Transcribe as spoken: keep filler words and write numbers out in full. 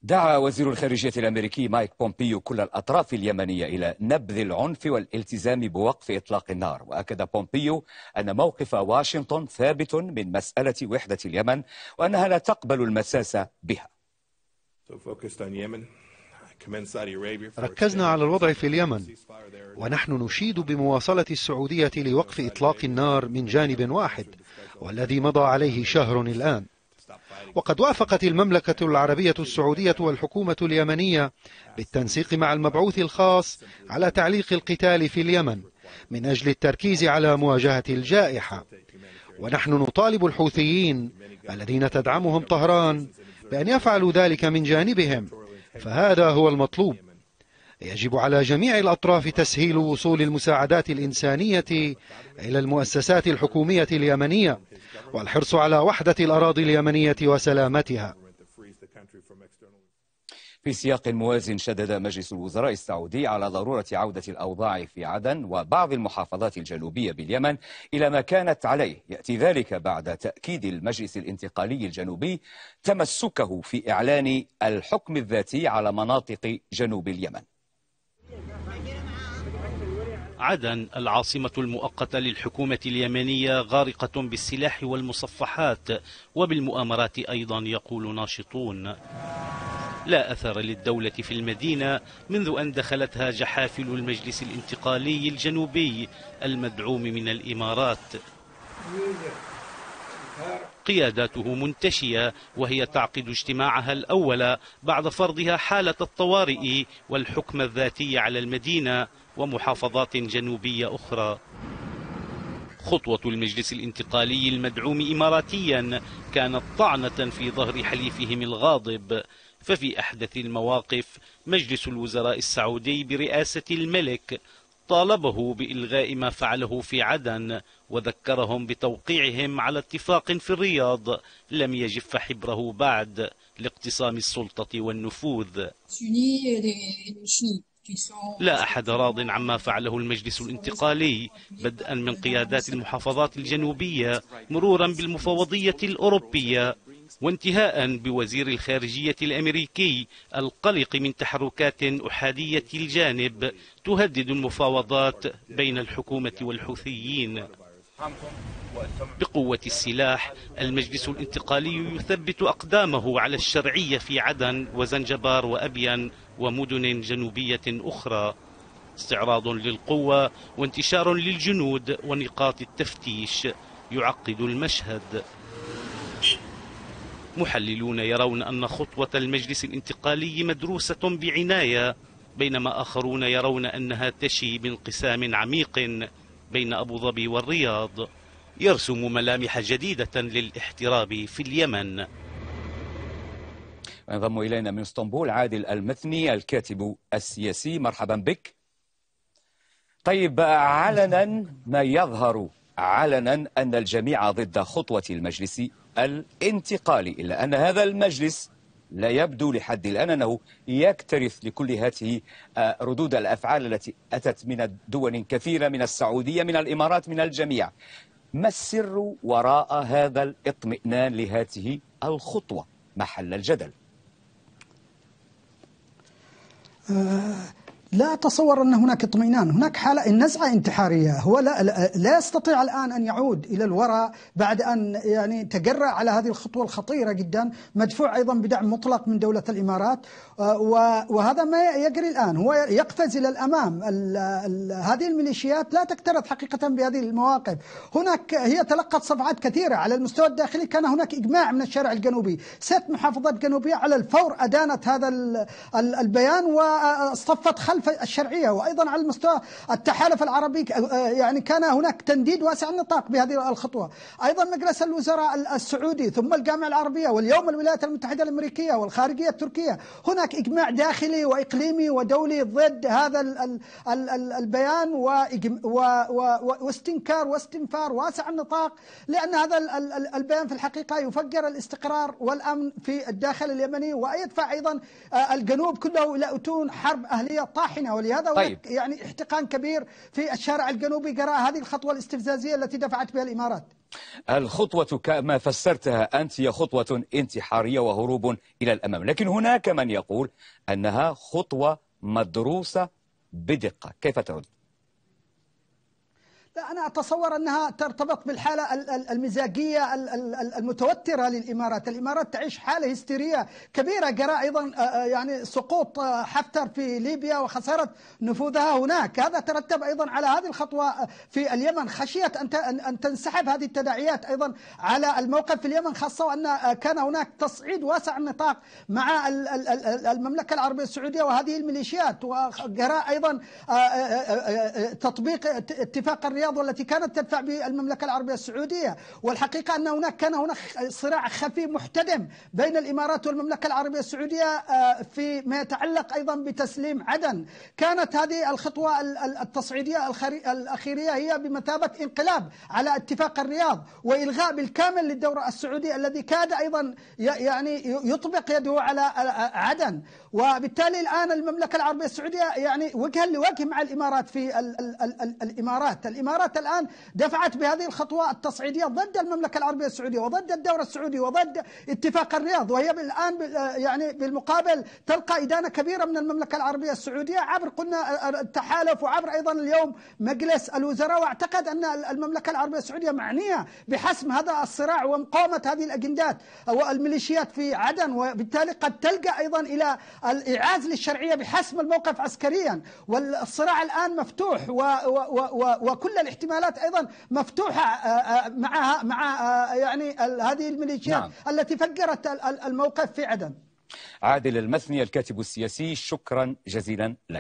دعا وزير الخارجية الأمريكي مايك بومبيو كل الأطراف اليمنية إلى نبذ العنف والالتزام بوقف إطلاق النار. وأكد بومبيو أن موقف واشنطن ثابت من مسألة وحدة اليمن وأنها لا تقبل المساس بها. ركزنا على الوضع في اليمن، ونحن نشيد بمواصلة السعودية لوقف إطلاق النار من جانب واحد والذي مضى عليه شهر الآن. وقد وافقت المملكة العربية السعودية والحكومة اليمنية بالتنسيق مع المبعوث الخاص على تعليق القتال في اليمن من أجل التركيز على مواجهة الجائحة. ونحن نطالب الحوثيين الذين تدعمهم طهران بأن يفعلوا ذلك من جانبهم، فهذا هو المطلوب. يجب على جميع الأطراف تسهيل وصول المساعدات الإنسانية إلى المؤسسات الحكومية اليمنية والحرص على وحدة الأراضي اليمنية وسلامتها. في سياق موازن شدد مجلس الوزراء السعودي على ضرورة عودة الأوضاع في عدن وبعض المحافظات الجنوبية باليمن إلى ما كانت عليه. يأتي ذلك بعد تأكيد المجلس الانتقالي الجنوبي تمسكه في إعلان الحكم الذاتي على مناطق جنوب اليمن. عدن العاصمة المؤقتة للحكومة اليمنية غارقة بالسلاح والمصفحات وبالمؤامرات أيضا، يقول ناشطون. لا أثر للدولة في المدينة منذ أن دخلتها جحافل المجلس الانتقالي الجنوبي المدعوم من الإمارات. قياداته منتشية وهي تعقد اجتماعها الأول بعد فرضها حالة الطوارئ والحكم الذاتي على المدينة ومحافظات جنوبية أخرى. خطوة المجلس الانتقالي المدعوم إماراتيا كانت طعنة في ظهر حليفهم الغاضب، ففي أحدث المواقف مجلس الوزراء السعودي برئاسة الملك طالبه بإلغاء ما فعله في عدن، وذكرهم بتوقيعهم على اتفاق في الرياض لم يجف حبره بعد لاقتسام السلطة والنفوذ. لا أحد راض عما فعله المجلس الانتقالي، بدءا من قيادات المحافظات الجنوبية مرورا بالمفوضية الأوروبية وانتهاء بوزير الخارجية الأمريكي القلق من تحركات أحادية الجانب تهدد المفاوضات بين الحكومة والحوثيين. بقوة السلاح المجلس الانتقالي يثبت أقدامه على الشرعية في عدن وزنجبار وأبين ومدن جنوبية أخرى. استعراض للقوة وانتشار للجنود ونقاط التفتيش يعقد المشهد. محللون يرون أن خطوة المجلس الانتقالي مدروسة بعناية، بينما آخرون يرون أنها تشي بانقسام عميق بين أبو ظبي والرياض يرسم ملامح جديدة للاحتراب في اليمن. ينضم إلينا من اسطنبول عادل المثني الكاتب السياسي، مرحبا بك. طيب، علنا ما يظهر علنا أن الجميع ضد خطوة المجلس الانتقالي، إلا أن هذا المجلس لا يبدو لحد الآن أنه يكترث لكل هذه ردود الأفعال التي أتت من دول كثيرة، من السعودية، من الإمارات، من الجميع. ما السر وراء هذا الاطمئنان لهذه الخطوة محل الجدل؟ آه لا أتصور أن هناك اطمئنان، هناك حالة نزعة انتحارية. هو لا, لا يستطيع الآن أن يعود إلى الوراء بعد أن يعني تجرأ على هذه الخطوة الخطيرة جدا، مدفوع أيضا بدعم مطلق من دولة الإمارات، وهذا ما يجري الآن. هو يقفز إلى الأمام. ال ال هذه الميليشيات لا تكترث حقيقة بهذه المواقف. هناك هي تلقت صفعات كثيرة على المستوى الداخلي. كان هناك إجماع من الشارع الجنوبي، ست محافظات جنوبية على الفور أدانت هذا البيان واصطفت خلف الشرعية. وأيضا على المستوى التحالف العربي يعني كان هناك تنديد واسع النطاق بهذه الخطوة. أيضا مجلس الوزراء السعودي، ثم الجامعة العربية، واليوم الولايات المتحدة الأمريكية والخارجية التركية. هناك إجماع داخلي وإقليمي ودولي ضد هذا البيان واستنكار واستنفار واسع النطاق، لأن هذا البيان في الحقيقة يفجر الاستقرار والأمن في الداخل اليمني، ويدفع أيضا الجنوب كله إلى أتون حرب أهلية طاحنة. ولهذا طيب. يعني احتقان كبير في الشارع الجنوبي جراء هذه الخطوة الاستفزازية التي دفعت بها الإمارات. الخطوة كما فسرتها أنت هي خطوة انتحارية وهروب إلى الأمام، لكن هناك من يقول أنها خطوة مدروسة بدقة، كيف ترد؟ لا، أنا أتصور أنها ترتبط بالحالة المزاجية المتوترة للإمارات. الإمارات تعيش حالة هستيرية كبيرة جراء أيضا يعني سقوط حفتر في ليبيا وخسارة نفوذها هناك. هذا ترتب أيضا على هذه الخطوة في اليمن، خشية أن تنسحب هذه التداعيات أيضا على الموقف في اليمن، خاصة وأن كان هناك تصعيد واسع النطاق مع المملكة العربية السعودية وهذه الميليشيات، وجراء أيضا تطبيق اتفاق الرياض والتي كانت تدفع بالمملكة العربية السعودية. والحقيقة أن هناك كان هناك صراع خفي محتدم بين الإمارات والمملكة العربية السعودية فيما يتعلق أيضا بتسليم عدن. كانت هذه الخطوة التصعيدية الأخيرية هي بمثابة انقلاب على اتفاق الرياض وإلغاء بالكامل للدورة السعودية الذي كاد أيضا يعني يطبق يده على عدن. وبالتالي الآن المملكة العربية السعودية يعني وجها لوجه مع الإمارات في ال ال ال الإمارات الإمارات الآن دفعت بهذه الخطوة التصعيدية ضد المملكة العربية السعودية وضد الدورة السعودية وضد اتفاق الرياض، وهي الآن يعني بالمقابل تلقى إدانة كبيرة من المملكة العربية السعودية عبر قلنا التحالف وعبر أيضا اليوم مجلس الوزراء. واعتقد أن المملكة العربية السعودية معنية بحسم هذا الصراع ومقاومة هذه الأجندات والميليشيات في عدن، وبالتالي قد تلجأ أيضا إلى الإعاز للشرعية بحسم الموقف عسكريا. والصراع الآن مفتوح و و و وكل الاحتمالات أيضا مفتوحة مع مع يعني هذه الميليشيات نعم. التي فجرت الموقف في عدن. عادل المثني الكاتب السياسي، شكرا جزيلا لك.